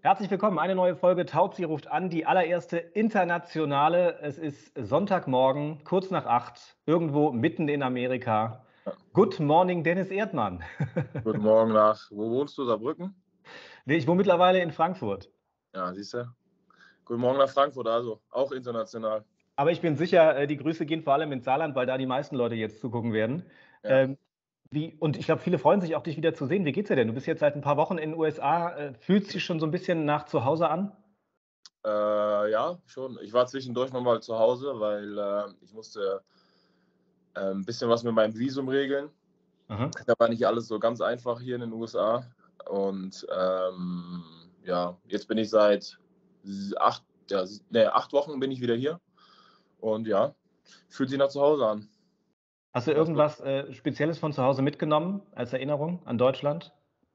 Herzlich willkommen, eine neue Folge Tauzi ruft an, die allererste internationale. Es ist Sonntagmorgen, kurz nach 8, irgendwo mitten in Amerika. Ja. Good morning, Dennis Erdmann. Guten Morgen nach, wo wohnst du, Saarbrücken? Nee, ich wohne mittlerweile in Frankfurt. Ja, siehst du. Guten Morgen nach Frankfurt, also auch international. Aber ich bin sicher, die Grüße gehen vor allem ins Saarland, weil da die meisten Leute jetzt zugucken werden. Ja. Ähm, und ich glaube, viele freuen sich auch, dich wieder zu sehen. Wie geht's dir denn? Du bist jetzt seit ein paar Wochen in den USA. Fühlst dich schon so ein bisschen nach zu Hause an? Ja, schon. Ich war zwischendurch nochmal zu Hause, weil ich musste ein bisschen was mit meinem Visum regeln. Aha. Da war nicht alles so ganz einfach hier in den USA. Und ja, jetzt bin ich seit 8 Wochen bin ich wieder hier. Und ja, fühlt sich nach zu Hause an. Hast du Was, irgendwas Spezielles von zu Hause mitgenommen als Erinnerung an Deutschland?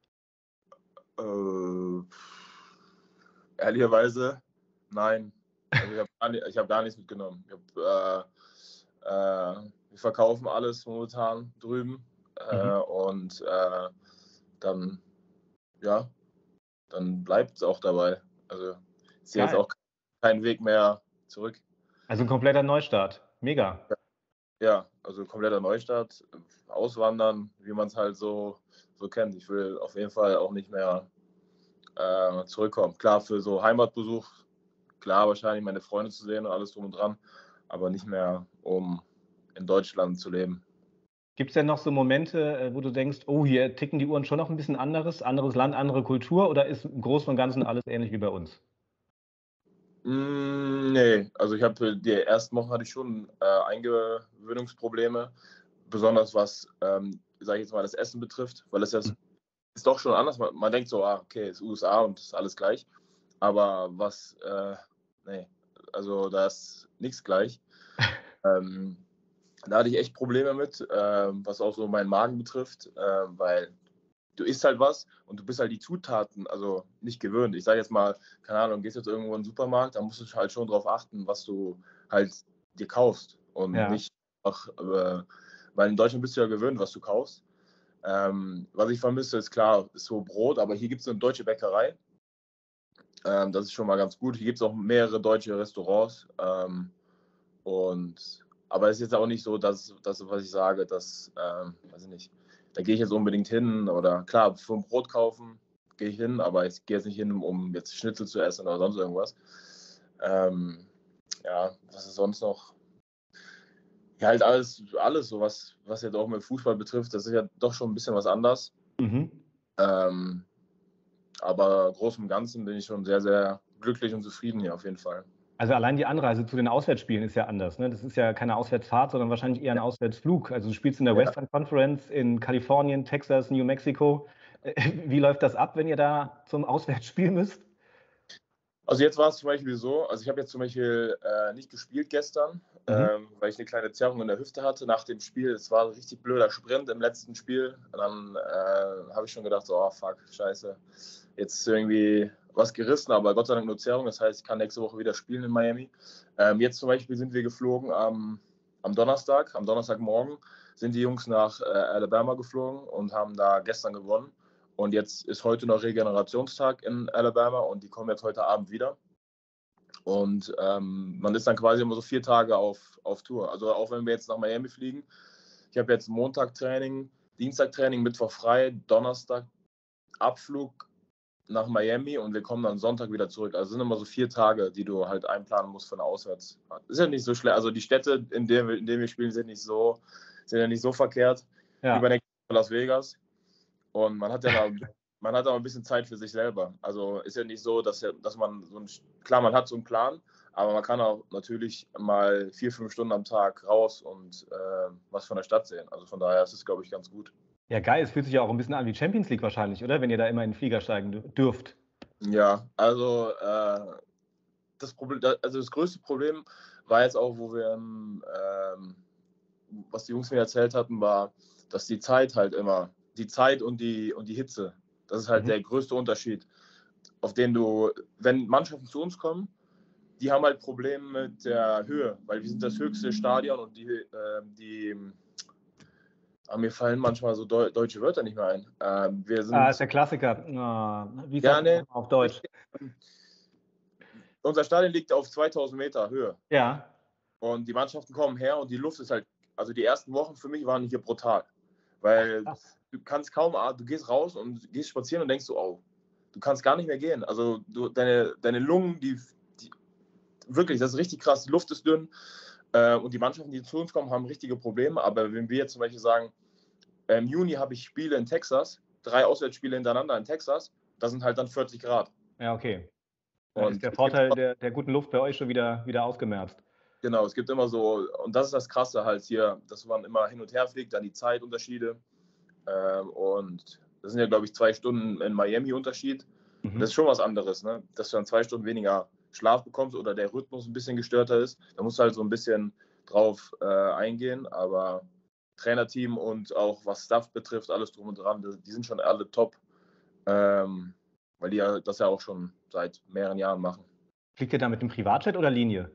Äh, ehrlicherweise, nein. Also ich hab gar nichts mitgenommen. Wir verkaufen alles momentan drüben Mhm. und dann, ja, dann bleibt es auch dabei. Also ich sehe jetzt Geil. auch keinen Weg mehr zurück. Also 'n kompletter Neustart. Mega. Ja, also kompletter Neustart, auswandern, wie man es halt so kennt. Ich will auf jeden Fall auch nicht mehr zurückkommen. Klar, für so Heimatbesuch, klar, wahrscheinlich meine Freunde zu sehen und alles drum und dran, aber nicht mehr, um in Deutschland zu leben. Gibt's denn noch so Momente, wo du denkst: „Oh, hier ticken die Uhren schon noch 'n bisschen anderes Land, andere Kultur“, oder ist im Großen und Ganzen alles ähnlich wie bei uns? Ne, also ich habe die ersten Wochen hatte ich schon, Eingewöhnungsprobleme, besonders was, sage ich jetzt mal, das Essen betrifft, weil es ja Mhm. ist doch schon anders. Man denkt so: „Ah, okay, ist USA und ist alles gleich.“ Aber ne, also da ist nix gleich. Ähm Da hatte ich echt Probleme mit, was auch so meinen Magen betrifft, weil du isst halt was und du bist halt die Zutaten, also nicht gewöhnt. Ich sage jetzt mal, keine Ahnung, gehst jetzt irgendwo in den Supermarkt, da musst du halt schon drauf achten, was du halt dir kaufst und Ja. nicht einfach, weil in Deutschland bist du ja gewöhnt, was du kaufst. Was ich vermisse, ist klar, ist so Brot, aber hier gibt es eine deutsche Bäckerei. Das ist schon mal ganz gut. Hier gibt es auch mehrere deutsche Restaurants. Aber es ist jetzt auch nicht so, dass was ich sage, weiß ich nicht, da gehe ich jetzt unbedingt hin oder klar, für ein Brot kaufen gehe ich hin, aber ich gehe jetzt nicht hin, um jetzt Schnitzel zu essen oder sonst irgendwas. Ähm, ja, was ist sonst noch? Ja, halt alles so, was jetzt auch mit Fußball betrifft, das ist ja doch schon ein bisschen was anders. Mhm. Ähm, aber groß und Ganzen bin ich schon sehr, sehr glücklich und zufrieden hier auf jeden Fall. Also, allein die Anreise zu den Auswärtsspielen ist ja anders, ne? Das ist ja keine Auswärtsfahrt, sondern wahrscheinlich eher 'n Ja, Auswärtsflug. Also, du spielst in der ja. Western Conference in Kalifornien, Texas, New Mexico. Wie läuft das ab, wenn ihr da zum Auswärtsspiel müsst? Also jetzt war es zum Beispiel so, also ich habe jetzt zum Beispiel nicht gespielt gestern, Mhm. weil ich eine kleine Zerrung in der Hüfte hatte nach dem Spiel. Es war ein richtig blöder Sprint im letzten Spiel. Und dann habe ich schon gedacht, so, oh fuck, scheiße, jetzt ist irgendwie was gerissen, aber Gott sei Dank nur Zerrung. Das heißt, ich kann nächste Woche wieder spielen in Miami. Jetzt zum Beispiel sind wir geflogen am Donnerstag, am Donnerstagmorgen sind die Jungs nach Alabama geflogen und haben da gestern gewonnen. Und jetzt ist heute noch Regenerationstag in Alabama und die kommen jetzt heute Abend wieder. Und man ist dann quasi immer so 4 Tage auf Tour. Also auch wenn wir jetzt nach Miami fliegen, ich habe jetzt Montag Training, Dienstag Training, Mittwoch frei, Donnerstag Abflug nach Miami und wir kommen dann Sonntag wieder zurück. Also es sind immer so 4 Tage, die du halt einplanen musst für eine Auswärtsfahrt. Ist ja nicht so schlecht. Also die Städte, in denen wir spielen, sind ja nicht so verkehrt. Ja. Übernächst Las Vegas. Und man hat aber ein bisschen Zeit für sich selber. Also ist ja nicht so, dass man klar, man hat so einen Plan, aber man kann auch natürlich mal 4, 5 Stunden am Tag raus und was von der Stadt sehen. Also von daher ist es, glaube ich, ganz gut. Ja, geil. Es fühlt sich ja auch 'n bisschen an wie Champions League wahrscheinlich, oder? Wenn ihr da immer in 'n Flieger steigen dürft. Ja, also das größte Problem war jetzt auch, was die Jungs mir erzählt hatten, war, dass die Zeit und die Hitze, das ist halt Mhm. der größte Unterschied, auf den wenn Mannschaften zu uns kommen, die haben halt Probleme mit der Höhe, weil wir sind das höchste Stadion und die Aber mir fallen manchmal so deutsche Wörter nicht mehr ein. Wir Ist der Klassiker. Wie ja, sagt man ne, das auf Deutsch? unser Stadion liegt auf 2000 Meter Höhe. Ja. Und die Mannschaften kommen her und die Luft ist halt, also die ersten Wochen für mich waren hier brutal. Weil Krass. du kannst kaum, du gehst raus und gehst spazieren und denkst so, oh, du kannst gar nicht mehr gehen. Also deine Lungen, die wirklich, das ist richtig krass, die Luft ist dünn. Und die Mannschaften, die zu uns kommen, haben richtige Probleme. Aber wenn wir jetzt zum Beispiel sagen, im Juni habe ich Spiele in Texas, 3 Auswärtsspiele hintereinander in Texas, da sind halt dann 40 Grad. Ja, okay. Da ist Und der Vorteil der guten Luft bei euch schon wieder ausgemerzt. genau, es gibt immer so, und das ist das Krasse halt hier, dass man immer hin und her fliegt, dann die Zeitunterschiede. Und das sind ja, glaube ich, 2 Stunden in Miami Unterschied. Und das ist schon was anderes, ne? Dass du dann 2 Stunden weniger Schlaf bekommst oder der Rhythmus ein bisschen gestörter ist. Da musst du halt so ein bisschen drauf eingehen. Aber Trainerteam und auch was Staff betrifft, alles drum und dran, die sind schon alle top. Weil die ja das ja auch schon seit mehreren Jahren machen. Fliegt ihr da mit dem Privatjet oder Linie?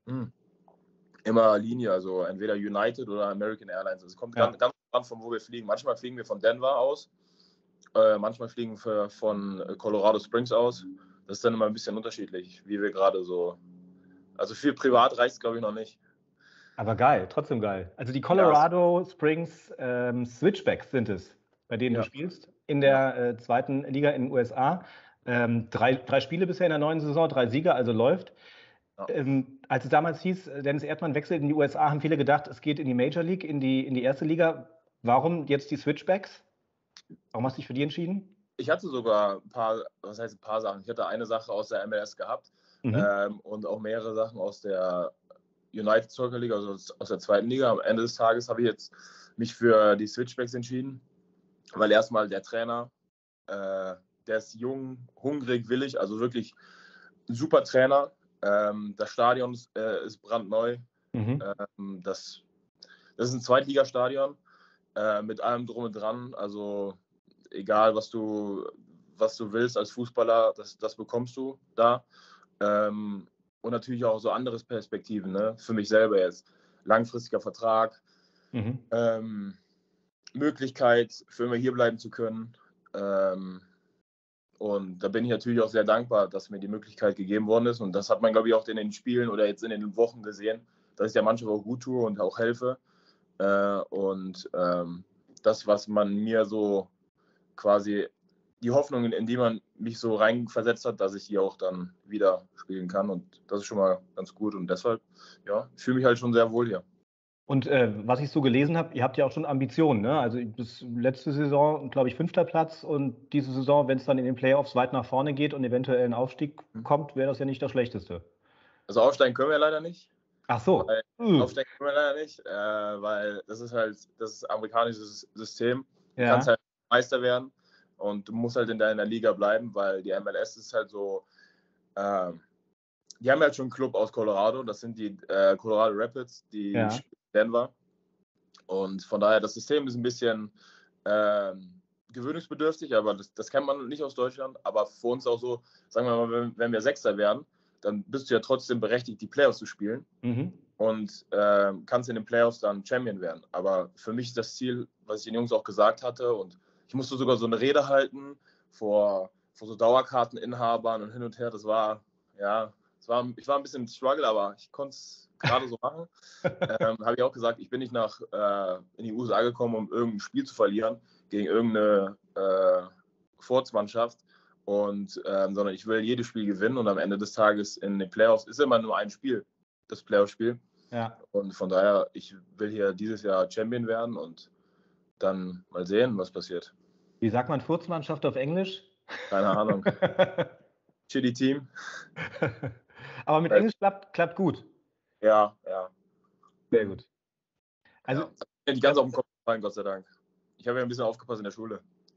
Immer Linie, also entweder United oder American Airlines. Es kommt ganz an, von wo wir fliegen. Manchmal fliegen wir von Denver aus, manchmal fliegen wir von Colorado Springs aus. Das ist dann immer ein bisschen unterschiedlich, wie wir gerade so. Also viel privat reicht es, glaube ich, noch nicht. Aber geil, trotzdem geil. Also die Colorado Springs Switchbacks sind es, bei denen du spielst, in der zweiten Liga in den USA. 3 Spiele bisher in der neuen Saison, 3 Sieger, also läuft. Ja. Als es damals hieß, Dennis Erdmann wechselt in die USA, haben viele gedacht, es geht in die Major League, in die erste Liga. Warum jetzt die Switchbacks? Warum hast du dich für die entschieden? Ich hatte sogar ein paar Sachen. Ich hatte eine Sache aus der MLS gehabt und auch mehrere Sachen aus der United Soccer League, also aus der zweiten Liga. Am Ende des Tages habe ich jetzt mich für die Switchbacks entschieden, weil erstmal der Trainer, der ist jung, hungrig, willig, also wirklich ein super Trainer. Das Stadion ist brandneu. Das ist ein Zweitligastadion mit allem drum und dran. Also egal, was du willst als Fußballer, das bekommst du da. Und natürlich auch so andere Perspektiven, ne? Für mich selber jetzt. Langfristiger Vertrag, Möglichkeit, für immer hier bleiben zu können. Und da bin ich natürlich auch sehr dankbar, dass mir die Möglichkeit gegeben worden ist. Und das hat man, glaube ich, auch in den Spielen oder jetzt in den Wochen gesehen, dass ich der Mannschaft auch gut tue und auch helfe. Das, was man mir so quasi, die Hoffnung, in die man mich so reinversetzt hat, dass ich die auch dann wieder spielen kann. Und das ist schon mal ganz gut. Und deshalb, ja, ich fühle mich halt schon sehr wohl hier. Und was ich so gelesen habe, ihr habt ja auch schon Ambitionen, ne? Also bis letzte Saison, glaube ich, 5. Platz und diese Saison, wenn es dann in den Playoffs weit nach vorne geht und eventuell ein Aufstieg kommt, wäre das ja nicht das Schlechteste. Also aufsteigen können wir leider nicht. Ach so. Aufsteigen können wir leider nicht, weil das ist amerikanisches System. Du Ja. kannst halt Meister werden und du musst halt in deiner Liga bleiben, weil die MLS ist halt so, die haben halt schon einen Club aus Colorado, das sind die Colorado Rapids, die spielen in Denver. Und von daher, das System ist ein bisschen gewöhnungsbedürftig, aber das kennt man nicht aus Deutschland. Aber für uns auch so, sagen wir mal, wenn wir Sechster werden, dann bist du ja trotzdem berechtigt, die Playoffs zu spielen. Und kannst in den Playoffs dann Champion werden. Aber für mich das Ziel, was ich den Jungs auch gesagt hatte, und ich musste sogar so eine Rede halten vor so Dauerkarteninhabern und hin und her. Ich war ein bisschen im Struggle, aber ich konnte es gerade so machen. Habe ich auch gesagt, ich bin nicht in die USA gekommen, um irgendein Spiel zu verlieren gegen irgendeine Vormannschaft, sondern ich will jedes Spiel gewinnen und am Ende des Tages in den Playoffs ist immer nur ein Spiel, das Playoff-Spiel. Ja. Und von daher, ich will hier dieses Jahr Champion werden und dann mal sehen, was passiert. Wie sagt man Furzmannschaft auf Englisch? Keine Ahnung. Shitty Team. Aber mit Englisch klappt gut. Ja. Sehr gut. Also die ganz auf den Kopf gefallen, Gott sei Dank. Ich habe ja ein bisschen aufgepasst in der Schule.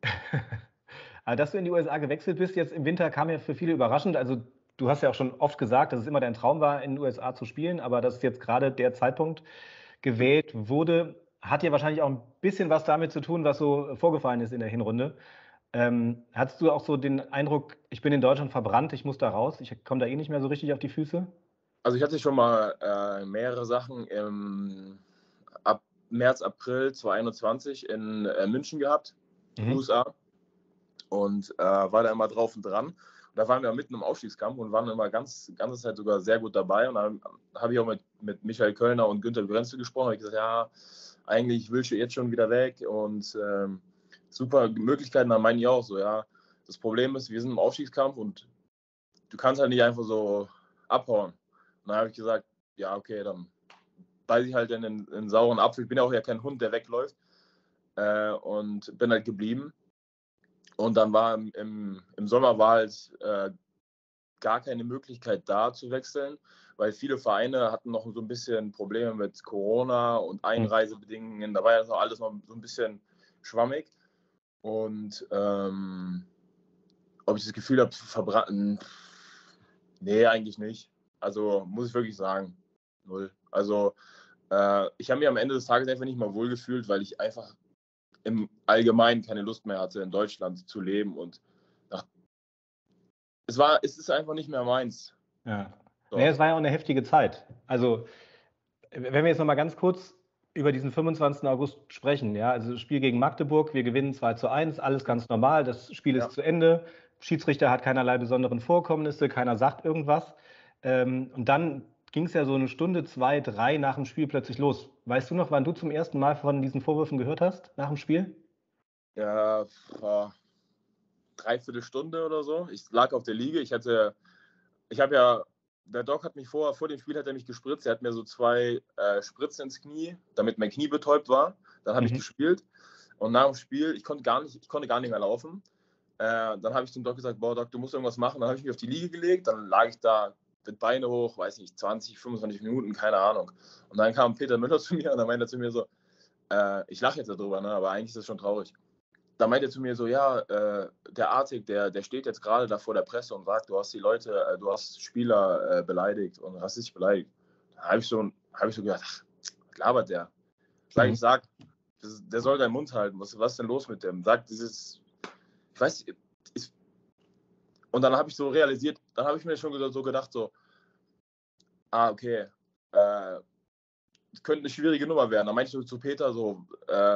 Aber dass du in die USA gewechselt bist, jetzt im Winter kam ja für viele überraschend. Also du hast ja auch schon oft gesagt, dass es immer dein Traum war, in den USA zu spielen, aber dass jetzt gerade der Zeitpunkt gewählt wurde, hat ja wahrscheinlich auch ein bisschen was damit zu tun, was so vorgefallen ist in der Hinrunde. Hattest du auch so den Eindruck, ich bin in Deutschland verbrannt, ich muss da raus, ich komme da eh nicht mehr so richtig auf die Füße? Also ich hatte schon mal mehrere Sachen ab März, April 2021 in München gehabt, USA. Und war da immer drauf und dran. Und da waren wir mitten im Aufstiegskampf und waren immer ganze Zeit sogar sehr gut dabei. Und dann habe ich auch mit Michael Kölner und Günter Grenze gesprochen. Habe ich gesagt, ja, eigentlich will ich jetzt schon wieder weg. Und super Möglichkeiten. Dann meinen die auch so, ja, das Problem ist, wir sind im Aufstiegskampf und du kannst halt nicht einfach so abhauen. Und dann habe ich gesagt, ja, okay, dann beiße ich halt in den sauren Apfel. Ich bin ja auch kein Hund, der wegläuft. Und bin halt geblieben. Und dann war im Sommer war halt gar keine Möglichkeit da zu wechseln, weil viele Vereine hatten noch so ein bisschen Probleme mit Corona und Einreisebedingungen. Da war ja noch alles noch so ein bisschen schwammig. Und ob ich das Gefühl habe, verbrannt, nee, eigentlich nicht. Also muss ich wirklich sagen, 0. Also ich habe mich am Ende des Tages einfach nicht mal wohlgefühlt, weil ich einfach im Allgemeinen keine Lust mehr hatte, in Deutschland zu leben. Und es ist einfach nicht mehr meins. Ja. So. Nee, es war ja auch eine heftige Zeit. Also, wenn wir jetzt nochmal ganz kurz über diesen 25. August sprechen, ja, also das Spiel gegen Magdeburg, wir gewinnen 2:1, alles ganz normal, das Spiel ist zu Ende, Schiedsrichter hat keinerlei besonderen Vorkommnisse, keiner sagt irgendwas. Und dann ging es ja so eine Stunde, 2, 3 nach dem Spiel plötzlich los. Weißt du noch, wann du zum ersten Mal von diesen Vorwürfen gehört hast nach dem Spiel? Ja, dreiviertel Stunde oder so. Ich lag auf der Liege. Der Doc hat mich vor dem Spiel hat er mich gespritzt. Er hat mir so 2 Spritzen ins Knie, damit mein Knie betäubt war. Dann habe ich gespielt. Und nach dem Spiel, ich konnte gar nicht mehr laufen. Dann habe ich zum Doc gesagt, boah, Doc, du musst irgendwas machen. Dann habe ich mich auf die Liege gelegt. Dann lag ich da mit Beine hoch, weiß nicht, 20, 25 Minuten, keine Ahnung. Und dann kam Peter Müller zu mir und dann meinte er zu mir so, ich lache jetzt darüber, ne, aber eigentlich ist das schon traurig. Da meint er zu mir so, ja, der Artig, der steht jetzt gerade da vor der Presse und sagt, du hast Spieler beleidigt und rassistisch beleidigt. Da habe ich so gedacht, ach, was labert der? Ich sag, der soll seinen Mund halten. Was ist denn los mit dem? Sagt dieses, ich weiß nicht, und dann habe ich so realisiert, dann habe ich mir schon so gedacht, so, okay, das könnte eine schwierige Nummer werden. Dann meinte ich zu Peter so,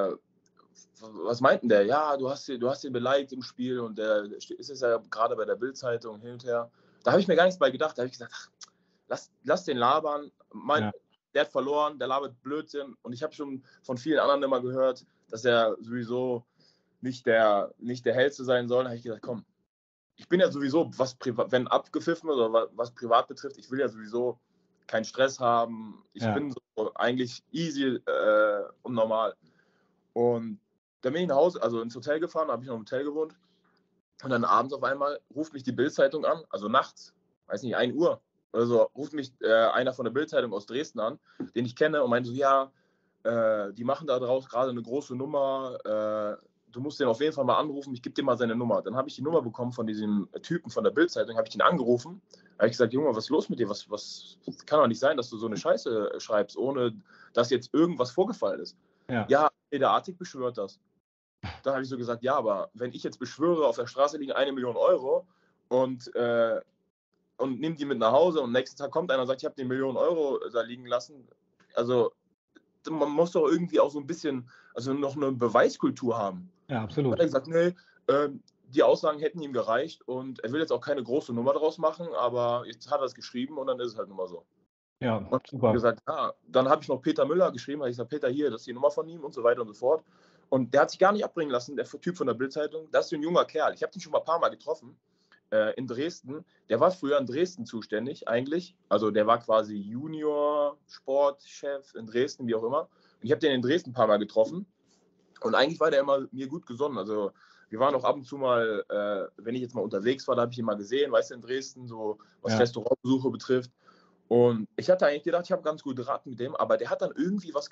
was meinten der? Ja, du hast ihn beleidigt im Spiel und der ist es ja gerade bei der Bild-Zeitung hin und her. Da habe ich mir gar nichts bei gedacht. Da habe ich gesagt, ach, lass den labern. Der hat verloren, der labert Blödsinn. Und ich habe schon von vielen anderen immer gehört, dass er sowieso nicht der Hellste sein soll. Da habe ich gesagt, komm, ich bin ja sowieso, wenn abgepfiffen oder was privat betrifft, ich will ja sowieso keinen Stress haben. Ich bin so eigentlich easy und normal. Und dann bin ich nach Hause, also ins Hotel gefahren, habe ich noch im Hotel gewohnt. Und dann abends auf einmal ruft mich die Bild-Zeitung an, also nachts, weiß nicht, 1 Uhr oder so, ruft mich einer von der Bild-Zeitung aus Dresden an, den ich kenne und meinte so, ja, die machen da draus gerade eine große Nummer, du musst den auf jeden Fall mal anrufen, ich gebe dir mal seine Nummer. Dann habe ich die Nummer bekommen von diesem Typen von der Bild-Zeitung, habe ich ihn angerufen, habe ich gesagt, Junge, was ist los mit dir, was kann doch nicht sein, dass du so eine Scheiße schreibst, ohne dass jetzt irgendwas vorgefallen ist. Ja, der Artig beschwört das. Dann habe ich so gesagt, ja, aber wenn ich jetzt beschwöre, auf der Straße liegen 1 Million Euro und nehme die mit nach Hause und am nächsten Tag kommt einer und sagt, ich habe die 1 Million Euro da liegen lassen. Also man muss doch irgendwie auch so ein bisschen, also noch eine Beweiskultur haben. Ja, absolut. Dann hat er gesagt, nee, die Aussagen hätten ihm gereicht und er will jetzt auch keine große Nummer draus machen, aber jetzt hat er es geschrieben und dann ist es halt nun mal so. Ja, und super. Gesagt, dann habe ich noch Peter Müller geschrieben, habe ich gesagt, Peter, hier, das ist die Nummer von ihm und so weiter und so fort. Und der hat sich gar nicht abbringen lassen, der Typ von der Bild-Zeitung. Das ist so ein junger Kerl. Ich habe den schon mal ein paar Mal getroffen in Dresden. Der war früher in Dresden zuständig eigentlich. Also der war quasi Junior-Sportchef in Dresden, wie auch immer. Und ich habe den in Dresden ein paar Mal getroffen. Und eigentlich war der immer mir gut gesonnen. Also wir waren auch ab und zu mal, wenn ich jetzt mal unterwegs war, da habe ich ihn mal gesehen, weißt du, in Dresden, so was Restaurantbesuche betrifft. Und ich hatte eigentlich gedacht, ich habe ganz gute Rat mit dem, aber der hat dann irgendwie weiß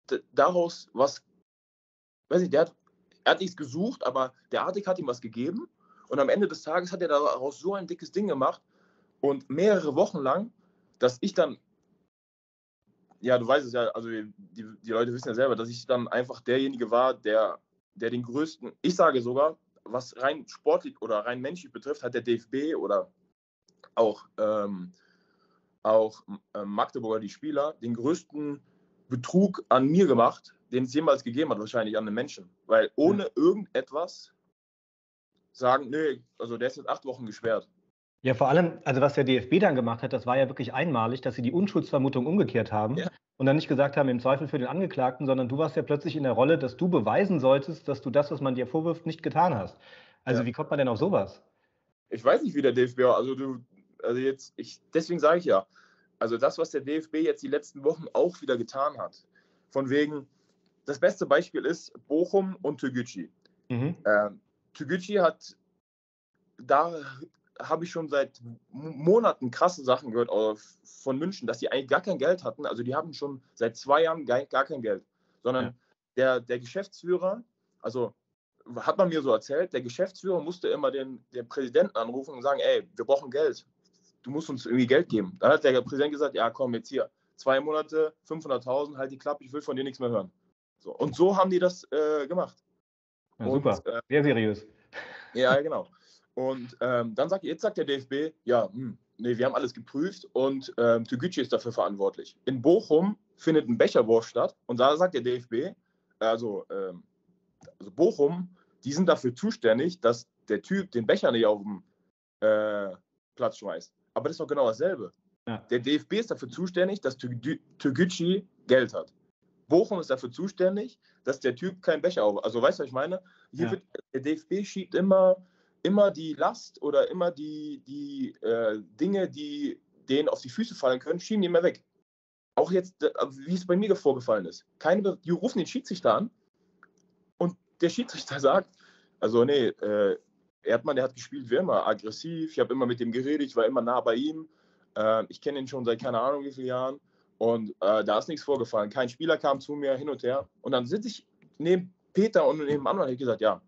ich, er hat nichts gesucht, aber der Artig hat ihm was gegeben und am Ende des Tages hat er daraus so ein dickes Ding gemacht und mehrere Wochen lang, dass ich dann, ja, du weißt es ja, also die Leute wissen ja selber, dass ich dann einfach derjenige war, der den größten, ich sage sogar, was rein sportlich oder rein menschlich betrifft, hat der DFB oder auch Magdeburger, die Spieler, den größten Betrug an mir gemacht, den es jemals gegeben hat, wahrscheinlich an den Menschen. Weil ohne irgendetwas sagen, nö, also der ist jetzt 8 Wochen gesperrt. Ja, vor allem, also was der DFB dann gemacht hat, das war ja wirklich einmalig, dass sie die Unschuldsvermutung umgekehrt haben und dann nicht gesagt haben, im Zweifel für den Angeklagten, sondern du warst ja plötzlich in der Rolle, dass du beweisen solltest, dass du das, was man dir vorwirft, nicht getan hast. Also wie kommt man denn auf sowas? Ich weiß nicht, wie der DFB, deswegen sage ich ja, also das, was der DFB jetzt die letzten Wochen auch wieder getan hat, von wegen, das beste Beispiel ist Bochum und Türgücü. Türgücü da habe ich schon seit Monaten krasse Sachen gehört von München, dass die eigentlich gar kein Geld hatten. Also die haben schon seit 2 Jahren gar kein Geld. Sondern der Geschäftsführer, also hat man mir so erzählt, der Geschäftsführer musste immer den Präsidenten anrufen und sagen, ey, wir brauchen Geld. Du musst uns irgendwie Geld geben. Dann hat der Präsident gesagt, ja komm, jetzt hier, 2 Monate, 500.000, halt die Klappe, ich will von dir nichts mehr hören. So. Und so haben die das gemacht. Ja, super, sehr seriös. Ja, genau. Und jetzt sagt der DFB, nee, wir haben alles geprüft und Türgücü ist dafür verantwortlich. In Bochum findet ein Becherwurf statt und da sagt der DFB, also Bochum, die sind dafür zuständig, dass der Typ den Becher nicht auf den Platz schmeißt. Aber das ist doch genau dasselbe. Ja. Der DFB ist dafür zuständig, dass Türgücü Geld hat. Bochum ist dafür zuständig, dass der Typ keinen Becher auf. Also weißt du, was ich meine? Hier der DFB schiebt immer die Last oder immer die Dinge, die denen auf die Füße fallen können, schieben die immer weg. Auch jetzt, wie es bei mir vorgefallen ist. Die rufen den Schiedsrichter an und der Schiedsrichter sagt, also nee, Erdmann, der hat gespielt wie immer, aggressiv, ich habe immer mit dem geredet, ich war immer nah bei ihm, ich kenne ihn schon seit keine Ahnung wie vielen Jahren und da ist nichts vorgefallen. Kein Spieler kam zu mir hin und her und dann sitze ich neben Peter und neben Anwar und habe gesagt, ja,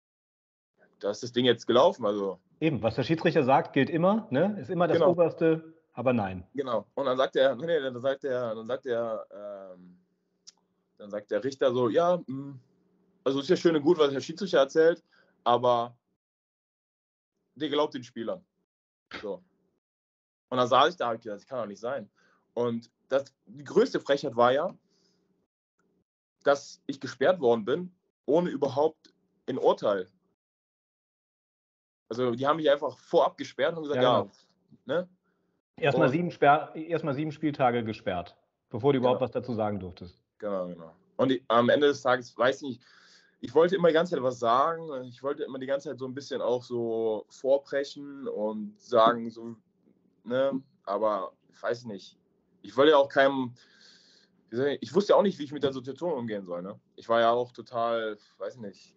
da ist das Ding jetzt gelaufen. Also eben, was der Schiedsrichter sagt, gilt immer, ne? Ist immer das Oberste, aber nein. Genau. Und dann sagt der Richter so, ja, also ist ja schön und gut, was der Schiedsrichter erzählt, aber der glaubt den Spielern. So. Und dann saß ich da, das kann doch nicht sein. Und die größte Frechheit war ja, dass ich gesperrt worden bin, ohne überhaupt ein Urteil. Also die haben mich einfach vorab gesperrt und gesagt, ne? Erstmal 7 Spieltage gesperrt, bevor du überhaupt was dazu sagen durftest. Genau. Und am Ende des Tages, weiß nicht, ich wollte immer die ganze Zeit was sagen. Ich wollte immer die ganze Zeit so ein bisschen auch so vorbrechen und sagen, so, ne, aber ich weiß nicht. Ich wollte ja auch ich wusste ja auch nicht, wie ich mit der Situation umgehen soll, ne? Ich war ja auch total, weiß nicht,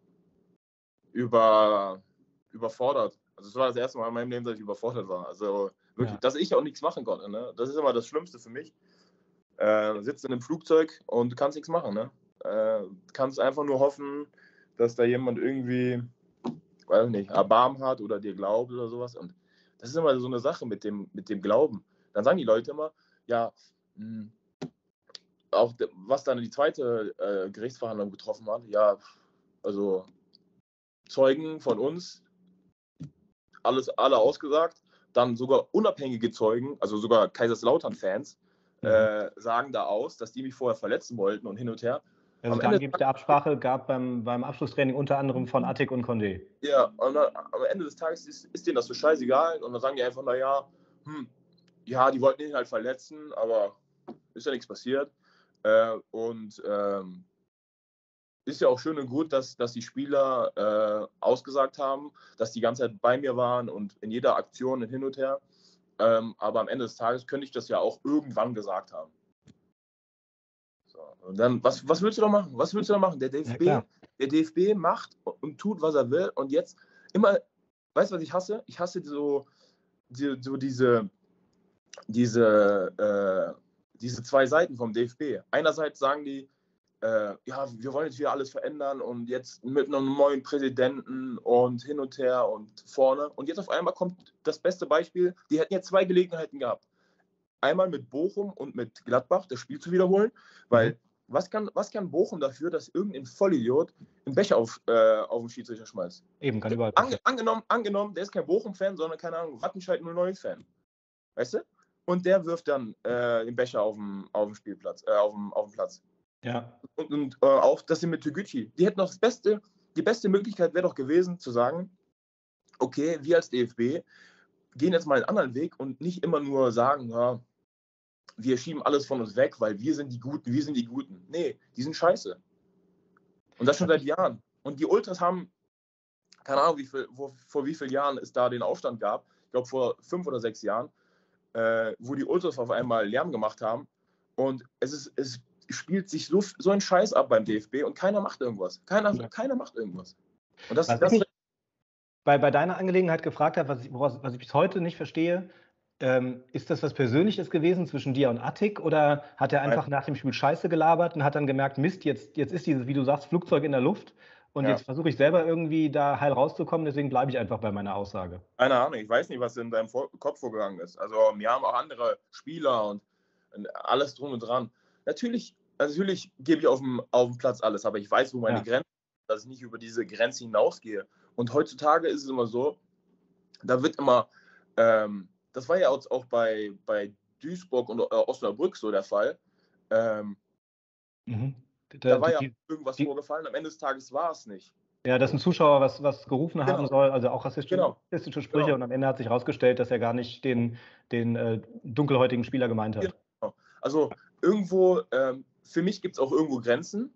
überfordert. Also es war das erste Mal in meinem Leben, dass ich überfordert war. Also wirklich, dass ich auch nichts machen konnte, ne? Das ist immer das Schlimmste für mich. Sitzt in einem Flugzeug und du kannst nichts machen, ne? Kannst einfach nur hoffen, dass da jemand irgendwie, weiß nicht, Erbarmen hat oder dir glaubt oder sowas. Und das ist immer so eine Sache mit dem Glauben. Dann sagen die Leute immer, ja, auch was dann die zweite Gerichtsverhandlung betroffen hat, ja, also Zeugen von uns, alle ausgesagt, dann sogar unabhängige Zeugen, also sogar Kaiserslautern-Fans, sagen da aus, dass die mich vorher verletzen wollten und hin und her. Also da gibt es der Absprache, gab beim Abschlusstraining unter anderem von Attic und Condé. Ja, und dann, am Ende des Tages ist denen das so scheißegal und dann sagen die einfach, naja, die wollten ihn halt verletzen, aber ist ja nichts passiert. Ist ja auch schön und gut, dass die Spieler ausgesagt haben, dass die ganze Zeit bei mir waren und in jeder Aktion hin und her. Aber am Ende des Tages könnte ich das ja auch irgendwann gesagt haben. So, und dann, was willst du da machen? Was willst du da machen? Der DFB macht und tut, was er will. Und jetzt immer, weißt du, was ich hasse? Ich hasse so diese zwei Seiten vom DFB. Einerseits sagen die, wir wollen jetzt wieder alles verändern und jetzt mit einem neuen Präsidenten und hin und her und vorne. Und jetzt auf einmal kommt das beste Beispiel, die hätten jetzt 2 Gelegenheiten gehabt. Einmal mit Bochum und mit Gladbach das Spiel zu wiederholen, weil was kann Bochum dafür, dass irgendein Vollidiot einen Becher auf den Schiedsrichter schmeißt? Eben, kann überall angenommen, der ist kein Bochum-Fan, sondern, keine Ahnung, Wattenscheid 09-Fan. Weißt du? Und der wirft dann den Becher auf dem Spielplatz, auf dem Platz. Ja. Und auch das mit Türkgücü. Die hätten doch die beste Möglichkeit wäre doch gewesen zu sagen, okay, wir als DFB gehen jetzt mal einen anderen Weg und nicht immer nur sagen, ja, wir schieben alles von uns weg, weil wir sind die Guten, wir sind die Guten. Nee, die sind scheiße. Und das schon seit Jahren. Und die Ultras haben, keine Ahnung, vor wie vielen Jahren es da den Aufstand gab, ich glaube vor 5 oder 6 Jahren, wo die Ultras auf einmal Lärm gemacht haben. Und es spielt sich so ein Scheiß ab beim DFB und keiner macht irgendwas. Keiner macht irgendwas. Und Was ich mich bei deiner Angelegenheit gefragt habe, was ich bis heute nicht verstehe, ist das was Persönliches gewesen zwischen dir und Attik oder hat er einfach nach dem Spiel Scheiße gelabert und hat dann gemerkt, Mist, jetzt ist dieses, wie du sagst, Flugzeug in der Luft und jetzt versuche ich selber irgendwie da heil rauszukommen, deswegen bleibe ich einfach bei meiner Aussage. Keine Ahnung, ich weiß nicht, was in deinem Kopf vorgegangen ist. Also wir haben auch andere Spieler und alles drum und dran. Natürlich gebe ich auf dem Platz alles, aber ich weiß, wo meine Grenzen sind, dass ich nicht über diese Grenze hinausgehe. Und heutzutage ist es immer so, da wird immer, das war ja auch bei Duisburg und Osnabrück so der Fall. Da war ja irgendwas vorgefallen, am Ende des Tages war es nicht. Ja, dass ein Zuschauer was gerufen haben soll, also auch rassistische Sprüche, und am Ende hat sich herausgestellt, dass er gar nicht den dunkelhäutigen Spieler gemeint hat. Genau. Also irgendwo, für mich gibt es auch irgendwo Grenzen.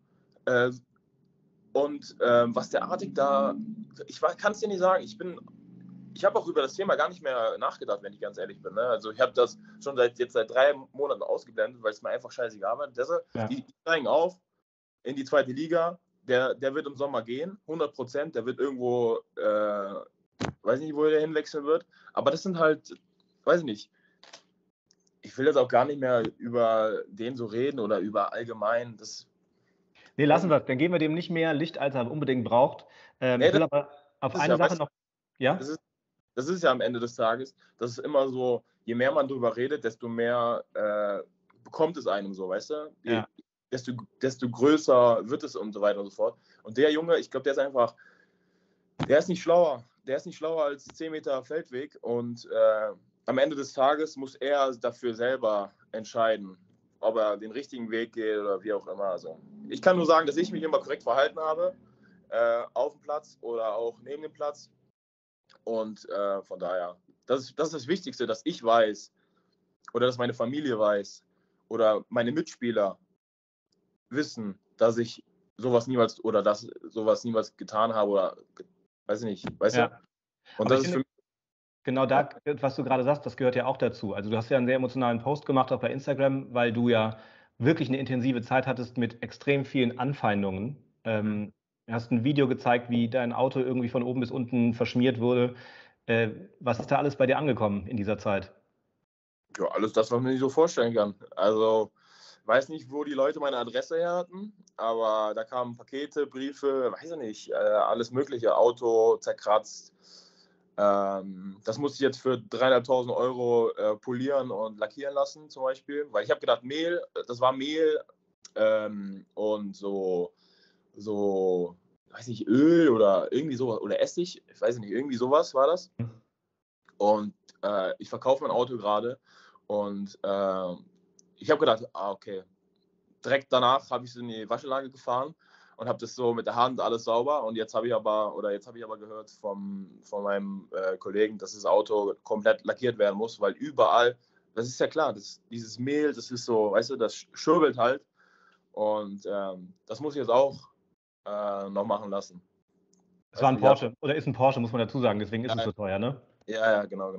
Und was der Artig da, ich kann es dir nicht sagen, ich habe auch über das Thema gar nicht mehr nachgedacht, wenn ich ganz ehrlich bin. Ne? Also ich habe das schon seit 3 Monaten ausgeblendet, weil es mir einfach scheißegal war. Die steigen auf in die 2. Liga, der wird im Sommer gehen, 100%, der wird irgendwo, weiß nicht, wo der hinwechseln wird, aber das sind halt, weiß ich nicht, ich will jetzt auch gar nicht mehr über den so reden oder über allgemein, Nee, lassen wir es, dann geben wir dem nicht mehr Licht, als er unbedingt braucht. Ich will aber auf eine Sache noch, ja? Das ist ja am Ende des Tages, das ist immer so, je mehr man drüber redet, desto mehr bekommt es einem so, weißt du? Ja. Desto größer wird es und so weiter und so fort. Und der Junge, ich glaube, der ist nicht schlauer. Der ist nicht schlauer als 10 Meter Feldweg und am Ende des Tages muss er dafür selber entscheiden, ob er den richtigen Weg geht oder wie auch immer. Also, ich kann nur sagen, dass ich mich immer korrekt verhalten habe, auf dem Platz oder auch neben dem Platz. Und von daher, das ist das Wichtigste, dass ich weiß oder dass meine Familie weiß oder meine Mitspieler wissen, dass ich sowas niemals getan habe oder weiß ich nicht, weißt du? Und das ist für mich. Genau da, was du gerade sagst, das gehört ja auch dazu. Also du hast ja einen sehr emotionalen Post gemacht, auch bei Instagram, weil du ja wirklich eine intensive Zeit hattest mit extrem vielen Anfeindungen. Du hast ein Video gezeigt, wie dein Auto irgendwie von oben bis unten verschmiert wurde. Was ist da alles bei dir angekommen in dieser Zeit? Ja, alles das, was man sich so vorstellen kann. Also, weiß nicht, wo die Leute meine Adresse her hatten, aber da kamen Pakete, Briefe, weiß ich nicht, alles Mögliche, Auto zerkratzt. Das musste ich jetzt für 3.500 Euro polieren und lackieren lassen, zum Beispiel. Weil ich habe gedacht, das war Mehl und so, weiß nicht, Öl oder irgendwie sowas, oder Essig, ich weiß nicht, irgendwie sowas war das. Und ich verkaufe mein Auto gerade und ich habe gedacht, okay, direkt danach habe ich es in die Waschanlage gefahren und habe das so mit der Hand alles sauber und jetzt habe ich aber gehört von meinem Kollegen, dass das Auto komplett lackiert werden muss, weil überall, das ist ja klar, dieses Mehl, das ist so, weißt du, das schurbelt halt und das muss ich jetzt auch noch machen lassen. Es war ein Porsche, oder ist ein Porsche, muss man dazu sagen, deswegen ist es so teuer, ne? Ja, genau.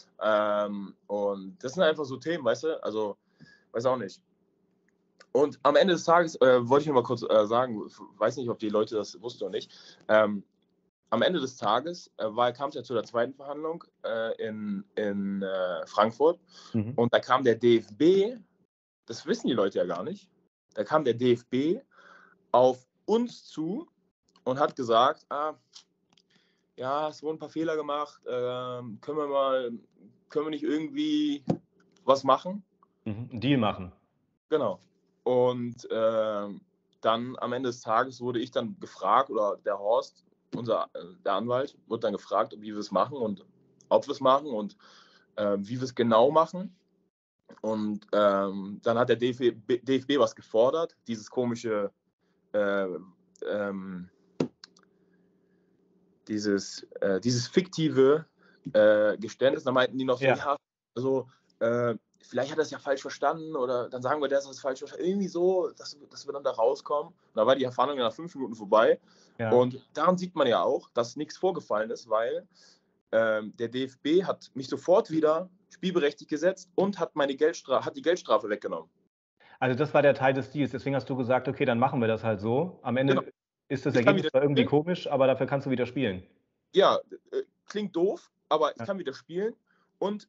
Und das sind einfach so Themen, weißt du, also, weiß auch nicht. Und am Ende des Tages wollte ich noch mal kurz sagen, weiß nicht, ob die Leute das wussten oder nicht. Am Ende des Tages kam es ja zu der zweiten Verhandlung in Frankfurt. Und da kam der DFB, das wissen die Leute ja gar nicht, da kam der DFB auf uns zu und hat gesagt, ja, es wurden ein paar Fehler gemacht, können wir nicht irgendwie was machen? Einen Deal machen. Genau. Und dann am Ende des Tages wurde ich dann gefragt, oder der Horst, der Anwalt, wurde dann gefragt, wie wir es machen und ob wir es machen und wie wir es genau machen. Und dann hat der DFB was gefordert, dieses komische, dieses fiktive Geständnis. Da meinten die noch so, ja also vielleicht hat er es ja falsch verstanden oder dann sagen wir, der hat es falsch verstanden. Irgendwie so, dass wir dann da rauskommen. Und da war die Verhandlung nach 5 Minuten vorbei. Ja. Und daran sieht man ja auch, dass nichts vorgefallen ist, weil der DFB hat mich sofort wieder spielberechtigt gesetzt und hat die Geldstrafe weggenommen. Also das war der Teil des Deals. Deswegen hast du gesagt, okay, dann machen wir das halt so. Am Ende ist das Ergebnis zwar irgendwie komisch, aber dafür kannst du wieder spielen. Ja, klingt doof, aber ich kann wieder spielen und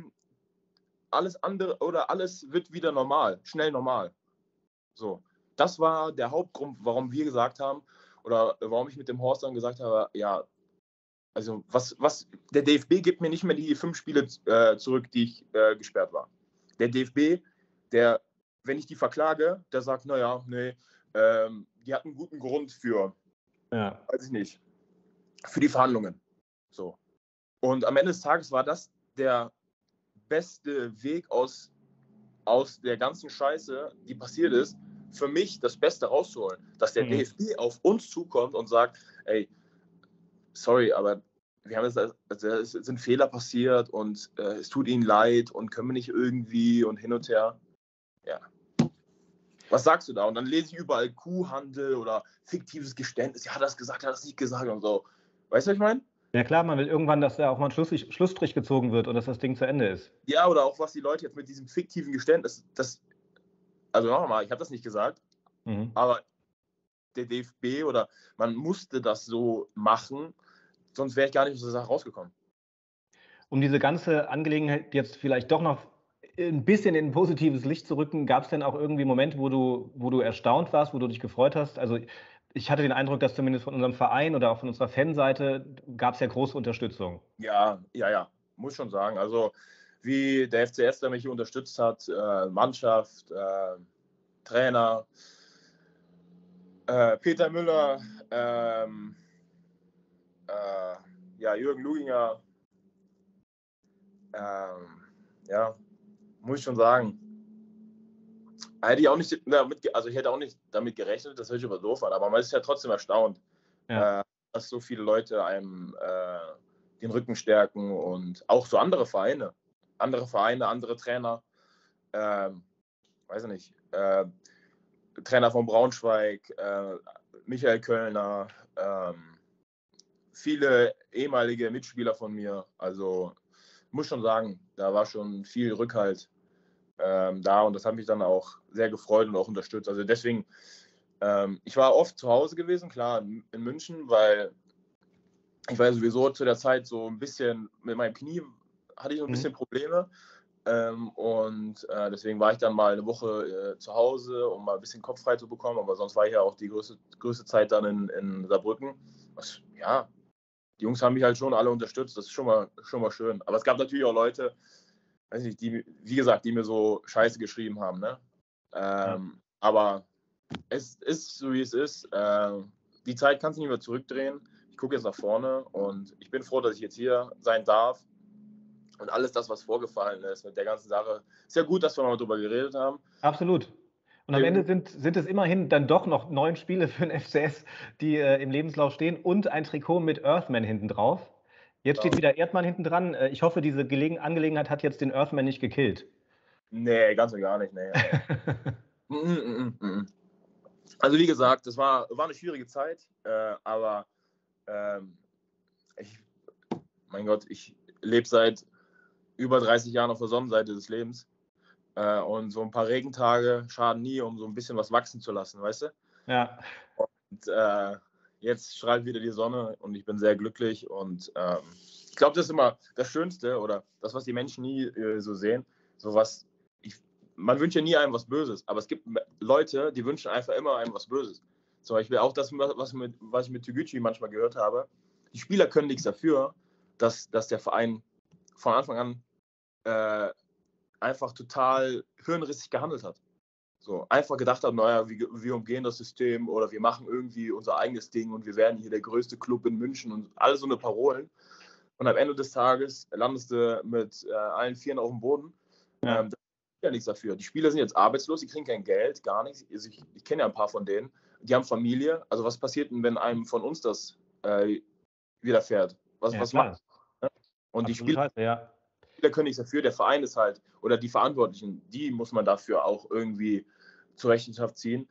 alles andere oder alles wird wieder normal, schnell normal. So, das war der Hauptgrund, warum wir gesagt haben oder warum ich mit dem Horst dann gesagt habe, ja, also was der DFB gibt mir nicht mehr die 5 Spiele zurück, die ich gesperrt war. Der DFB, wenn ich die verklage, der sagt, naja, nee, die hatten einen guten Grund für, weiß ich nicht, für die Verhandlungen. So. Und am Ende des Tages war das der beste Weg aus der ganzen Scheiße, die passiert ist, für mich das Beste rauszuholen. Dass der DFB auf uns zukommt und sagt, ey, sorry, aber wir haben es sind Fehler passiert und es tut ihnen leid und können wir nicht irgendwie und hin und her. Ja. Was sagst du da? Und dann lese ich überall Kuhhandel oder fiktives Geständnis. Ja, hat er das gesagt, hat er das nicht gesagt und so. Weißt du, was ich meine? Ja klar, man will irgendwann, dass da auch mal ein Schlussstrich gezogen wird und dass das Ding zu Ende ist. Ja, oder auch was die Leute jetzt mit diesem fiktiven Geständnis, also nochmal, ich habe das nicht gesagt, aber der DFB oder man musste das so machen, sonst wäre ich gar nicht aus der Sache rausgekommen. Um diese ganze Angelegenheit jetzt vielleicht doch noch ein bisschen in ein positives Licht zu rücken, gab es denn auch irgendwie Momente, wo du erstaunt warst, wo du dich gefreut hast? Also ich hatte den Eindruck, dass zumindest von unserem Verein oder auch von unserer Fanseite gab es ja große Unterstützung. Ja, muss schon sagen. Also wie der FCS, der mich hier unterstützt hat, Mannschaft, Trainer, Peter Müller, Jürgen Luginger, muss ich schon sagen. Hätte ich auch nicht ich hätte auch nicht damit gerechnet, das hört sich aber doof an, aber man ist ja trotzdem erstaunt, dass so viele Leute einem den Rücken stärken und auch so andere Vereine, andere Trainer, weiß ich nicht, Trainer von Braunschweig, Michael Kölner, viele ehemalige Mitspieler von mir, also muss schon sagen, da war schon viel Rückhalt da und das hat mich dann auch sehr gefreut und auch unterstützt. Also deswegen, ich war oft zu Hause gewesen, klar, in München, weil ich war sowieso zu der Zeit so ein bisschen, mit meinem Knie hatte ich so ein bisschen Probleme und deswegen war ich dann mal eine Woche zu Hause, um mal ein bisschen Kopf frei zu bekommen, aber sonst war ich ja auch die größte Zeit dann in Saarbrücken. Die Jungs haben mich halt schon alle unterstützt, das ist schon mal schön. Aber es gab natürlich auch Leute, weiß nicht, die, wie gesagt, die mir so Scheiße geschrieben haben, ne? Aber es ist so, wie es ist. Die Zeit kannst du nicht mehr zurückdrehen. Ich gucke jetzt nach vorne und ich bin froh, dass ich jetzt hier sein darf. Und alles das, was vorgefallen ist mit der ganzen Sache, ist ja gut, dass wir mal drüber geredet haben. Absolut. Und am Ende sind es immerhin dann doch noch 9 Spiele für den FCS, die im Lebenslauf stehen und ein Trikot mit Earthman hinten drauf. Jetzt steht wieder Erdmann hinten dran. Ich hoffe, diese Angelegenheit hat jetzt den Earthman nicht gekillt. Nee, ganz und gar nicht. Nee. Also wie gesagt, das war eine schwierige Zeit, aber mein Gott, ich lebe seit über 30 Jahren auf der Sonnenseite des Lebens und so ein paar Regentage schaden nie, um so ein bisschen was wachsen zu lassen, weißt du? Ja. Und jetzt strahlt wieder die Sonne und ich bin sehr glücklich und ich glaube, das ist immer das Schönste oder das, was die Menschen nie so sehen. Man wünscht ja nie einem was Böses, aber es gibt Leute, die wünschen einfach immer einem was Böses. Zum Beispiel auch das, was ich mit Toguchi manchmal gehört habe. Die Spieler können nichts dafür, dass der Verein von Anfang an einfach total hirnrissig gehandelt hat. So, einfach gedacht hat, naja, wir umgehen das System oder wir machen irgendwie unser eigenes Ding und wir werden hier der größte Club in München und all so eine Parolen. Und am Ende des Tages landest du mit allen Vieren auf dem Boden. Ja. ja nichts dafür. Die Spieler sind jetzt arbeitslos, die kriegen kein Geld, gar nichts. Also ich kenne ja ein paar von denen. Die haben Familie. Also was passiert denn, wenn einem von uns das widerfährt? Was Ja, macht klar. man? Ne? Und die Absolut scheiße, ja. Spieler können nichts dafür. Der Verein ist halt, oder die Verantwortlichen, die muss man dafür auch irgendwie zur Rechenschaft ziehen.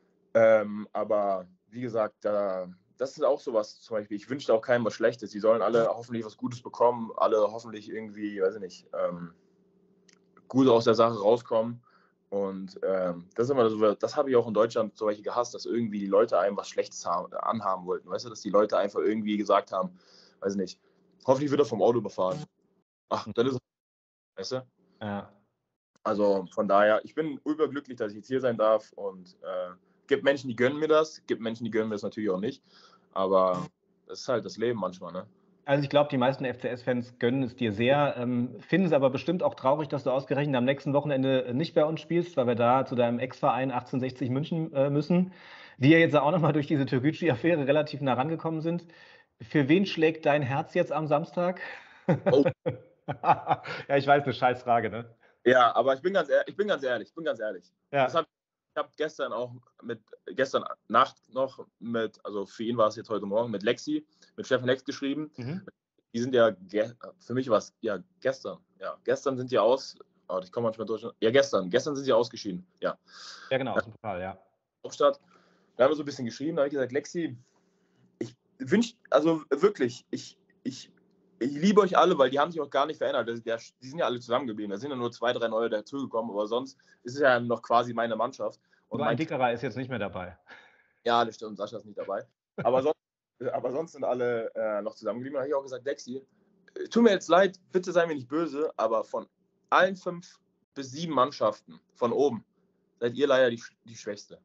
Aber wie gesagt, das ist auch sowas zum Beispiel. Ich wünsche auch keinem was Schlechtes. Die sollen alle hoffentlich was Gutes bekommen, alle hoffentlich irgendwie, weiß ich nicht, gut aus der Sache rauskommen. Und das ist immer so, das habe ich auch in Deutschland zum Beispiel gehasst, dass irgendwie die Leute einem was Schlechtes anhaben wollten. Weißt du, dass die Leute einfach irgendwie gesagt haben, weiß ich nicht, hoffentlich wird er vom Auto überfahren. Ach, dann ist es, weißt du? Ja. Also von daher, ich bin überglücklich, dass ich jetzt hier sein darf und gibt Menschen, die gönnen mir das, gibt Menschen, die gönnen mir das natürlich auch nicht. Aber das ist halt das Leben manchmal, ne? Also ich glaube, die meisten FCS-Fans gönnen es dir sehr, finden es aber bestimmt auch traurig, dass du ausgerechnet am nächsten Wochenende nicht bei uns spielst, weil wir da zu deinem Ex-Verein 1860 München müssen, die ja jetzt auch nochmal durch diese Türkgücü-Affäre relativ nah rangekommen sind. Für wen schlägt dein Herz jetzt am Samstag? Oh. Ja, ich weiß, eine Scheißfrage, ne? Ja, aber ich bin ganz ehrlich. Ja. Ich habe gestern Nacht noch mit, also für ihn war es jetzt heute Morgen, mit Stefan Lex geschrieben. Mhm. Die sind ja, für mich war es ja gestern. Ja, gestern sind die ich komme manchmal durch. Ja, gestern sind sie ausgeschieden. Ja. Ja, genau, aus dem Pokal, ja. Hauptstadt. Da haben wir so ein bisschen geschrieben, da habe ich gesagt, Lexi, ich wünsche, also wirklich, ich liebe euch alle, weil die haben sich auch gar nicht verändert. Die sind ja alle zusammengeblieben. Da sind ja nur 2, 3 neue dazugekommen, aber sonst ist es ja noch quasi meine Mannschaft. Und Nur ein Dickerer ist jetzt nicht mehr dabei. Ja, das stimmt, Sascha ist nicht dabei. Aber sonst sind alle noch zusammengeblieben. Da habe ich auch gesagt, Lexi, tut mir jetzt leid, bitte sei mir nicht böse, aber von allen 5 bis 7 Mannschaften von oben seid ihr leider die Schwächste.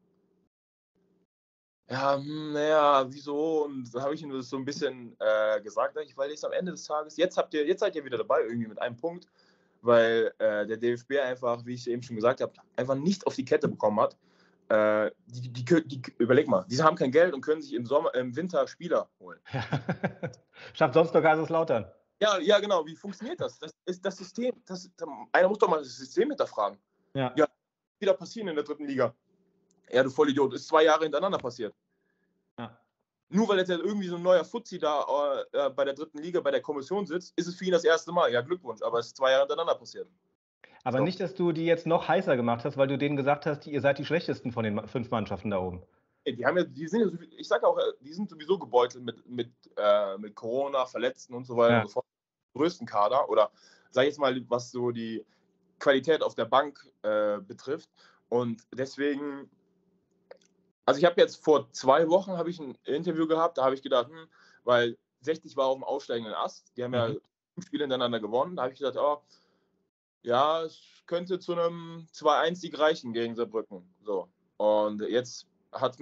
Ja, naja, wieso? Und da habe ich ihm das so ein bisschen gesagt, weil jetzt am Ende des Tages, jetzt seid ihr wieder dabei, irgendwie mit einem Punkt, weil der DFB einfach, wie ich eben schon gesagt habe, einfach nicht auf die Kette bekommen hat. Überleg mal, die haben kein Geld und können sich im Winter Spieler holen. Ja. Schafft sonst nur Kaiserslautern. Ja, genau. Wie funktioniert das? Das ist das System. Einer muss doch mal das System hinterfragen. Ja. Wieder passieren in der 3. Liga. Ja, du Vollidiot. Ist 2 Jahre hintereinander passiert. Ja. Nur weil jetzt irgendwie so ein neuer Fuzzi da bei der 3. Liga bei der Kommission sitzt, ist es für ihn das erste Mal. Ja, Glückwunsch. Aber es ist 2 Jahre hintereinander passiert. Aber So. nicht, dass du die jetzt noch heißer gemacht hast, weil du denen gesagt hast, ihr seid die schlechtesten von den 5 Mannschaften da oben. Ich sage auch, die sind sowieso gebeutelt mit Corona, Verletzten und so weiter und so fort. Größten Kader oder sag ich jetzt mal, was so die Qualität auf der Bank betrifft. Und deswegen, also ich habe jetzt vor 2 Wochen habe ich ein Interview gehabt, da habe ich gedacht, weil 60 war auf dem aufsteigenden Ast, die haben ja 5 Spiele hintereinander gewonnen, da habe ich gedacht, ja, es könnte zu einem 2-1-Sieg reichen gegen Saarbrücken. So. Und jetzt hat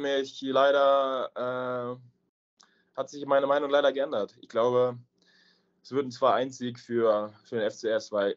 sich meine Meinung leider geändert. Ich glaube, es wird ein 2-1-Sieg für den FCS, weil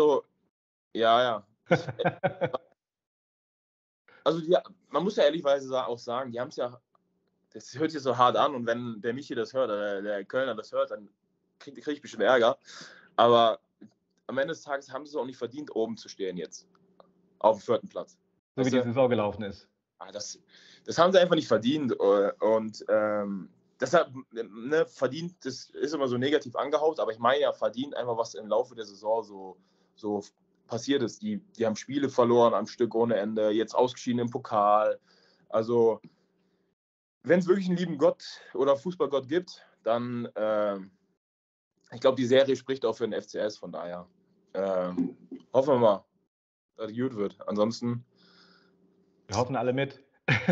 man muss ja ehrlicherweise auch sagen, die haben es ja, das hört sich so hart an und wenn der Michi das hört oder der Kölner das hört, dann krieg ich bestimmt Ärger. Aber am Ende des Tages haben sie es auch nicht verdient, oben zu stehen jetzt. Auf dem 4. Platz. So wie die Saison gelaufen ist. Das haben sie einfach nicht verdient. Und deshalb, verdient, das ist immer so negativ angehaucht, aber ich meine ja, verdient einfach, was im Laufe der Saison so passiert ist. Die haben Spiele verloren am Stück ohne Ende, jetzt ausgeschieden im Pokal. Also, wenn es wirklich einen lieben Gott oder Fußballgott gibt, dann, ich glaube, die Serie spricht auch für den FCS, von daher. Hoffen wir mal, dass es gut wird. Ansonsten. Wir hoffen alle mit.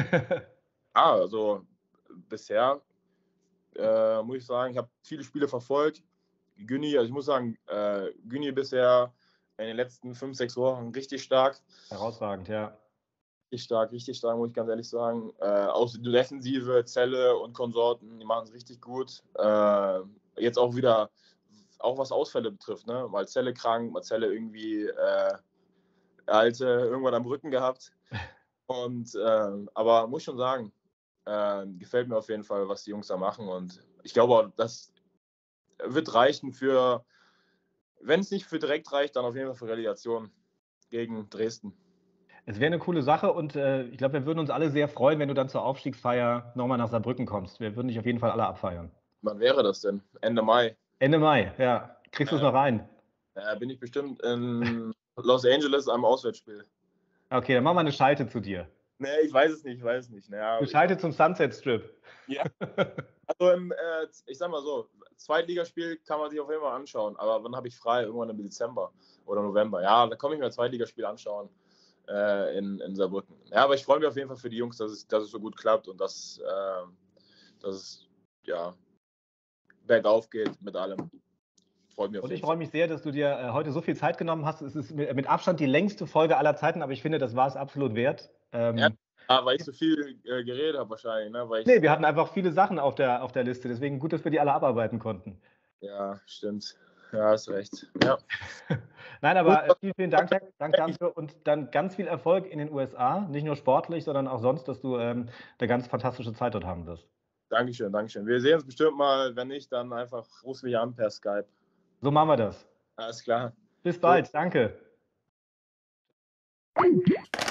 Also bisher muss ich sagen, ich habe viele Spiele verfolgt. Günni, also ich muss sagen, Günni bisher in den letzten 5, 6 Wochen richtig stark. Herausragend, ja. Richtig stark, muss ich ganz ehrlich sagen. Auch die Defensive, Zelle und Konsorten, die machen es richtig gut. Jetzt auch wieder, auch was Ausfälle betrifft, ne? Mal Zelle krank, mal Zelle irgendwie irgendwann am Rücken gehabt. Und aber muss schon sagen, gefällt mir auf jeden Fall, was die Jungs da machen. Und ich glaube, das wird reichen wenn es nicht für direkt reicht, dann auf jeden Fall für Relegation. gegen Dresden. Es wäre eine coole Sache und ich glaube, wir würden uns alle sehr freuen, wenn du dann zur Aufstiegsfeier nochmal nach Saarbrücken kommst. Wir würden dich auf jeden Fall alle abfeiern. Wann wäre das denn? Ende Mai? Ende Mai, ja. Kriegst du es noch rein? Bin ich bestimmt in Los Angeles am Auswärtsspiel. Okay, dann machen wir eine Schalte zu dir. Nee, ich weiß es nicht. Naja, Eine Schalte zum Sunset Strip. Ja. Also ich sag mal so, Zweitligaspiel kann man sich auf jeden Fall anschauen. Aber wann habe ich frei? Irgendwann im Dezember oder November. Ja, da komme ich mir ein Zweitligaspiel anschauen in Saarbrücken. Ja, aber ich freue mich auf jeden Fall für die Jungs, dass es so gut klappt und dass es ja bergauf geht mit allem. Und ich freue mich sehr, dass du dir heute so viel Zeit genommen hast. Es ist mit Abstand die längste Folge aller Zeiten, aber ich finde, das war es absolut wert. Ja, weil ich so viel geredet habe wahrscheinlich. Ne? Nee, wir hatten einfach viele Sachen auf der Liste. Deswegen gut, dass wir die alle abarbeiten konnten. Ja, stimmt. Ja, hast recht. Ja. Nein, aber vielen Dank dafür und dann ganz viel Erfolg in den USA. Nicht nur sportlich, sondern auch sonst, dass du eine ganz fantastische Zeit dort haben wirst. Dankeschön. Wir sehen uns bestimmt mal. Wenn nicht, dann einfach ruf mich an per Skype. So machen wir das. Alles klar. Bis bald. Danke.